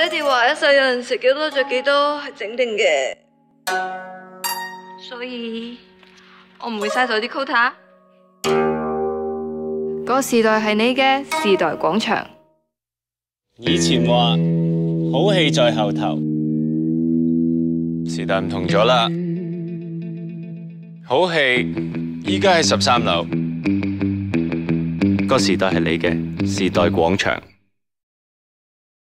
爹哋話一世人食幾多着幾多係整定嘅，所以我唔會嘥咗啲 quota。個時代係你嘅時代廣場。 以前話好戲在後頭，時代唔同咗啦。好戲依家喺13樓，個時代係你嘅時代廣場。